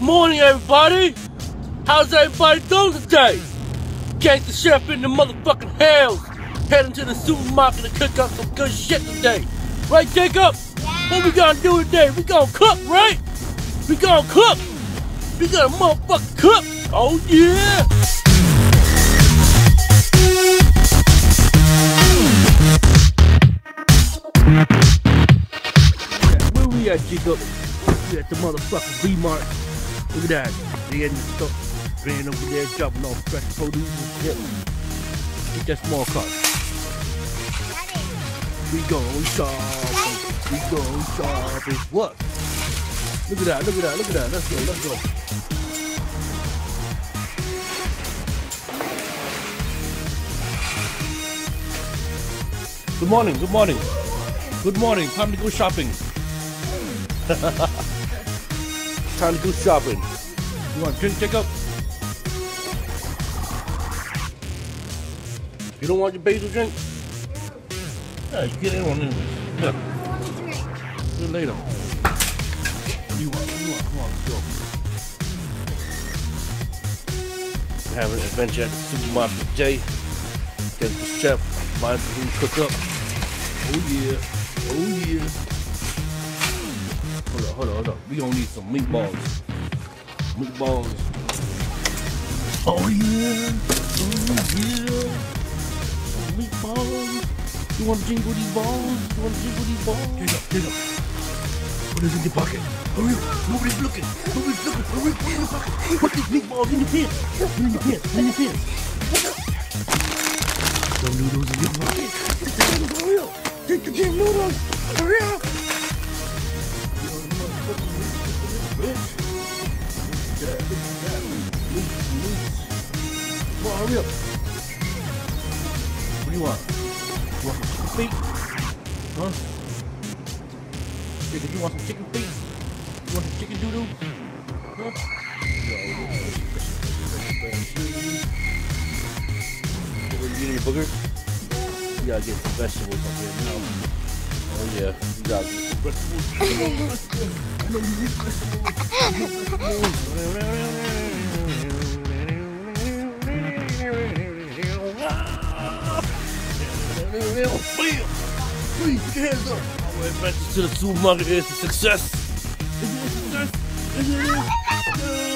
morning, everybody! How's everybody doing today? Gangsta Chef in the motherfucking house, heading to the supermarket to cook up some good shit today. Right, Jacob? Yeah. What we gonna do today? We gonna cook, right? We gonna cook! We gonna motherfucking cook! Oh yeah! Where we at, Jacob? We at the motherfucking V-Mart. Look at that. They in the store. Ran over there dropping off fresh produce and shit. Get that small car. We going shopping. We going shopping. What? Look at that, look at that, look at that. Let's go, let's go. Good morning, good morning. Good morning, time to go shopping. Time to go shopping. You want a drink, Jacob? You don't want your basil drink? Yeah, you get in on it. Yeah. Do it later. You want, come on, let's go. We're having an adventure at the supermarket today. Get the chef, buying some food to cook up. Oh yeah, oh yeah. Hold on. We gonna need some meatballs. Meatballs. Oh yeah, some meatballs. You wanna jingle these balls? You wanna jingle these balls? Get up. Put this in your pocket. Hurry up. Nobody's looking. Hurry, put it in your pocket. Put these meatballs in your pants. In your pants. Some noodles in your pocket. Hurry up. Take the damn noodles. Hurry up. Come on, hurry up. What do you want? You want some chicken feet? Huh? You want some chicken feet? You want some chicken doodoo? Huh? You get any boogers? You gotta get some vegetables up here now. Oh yeah, you gotta get some vegetables. I know you need Please, put your hands up. Our adventure to the supermarket is a success. Is it a success? Is it?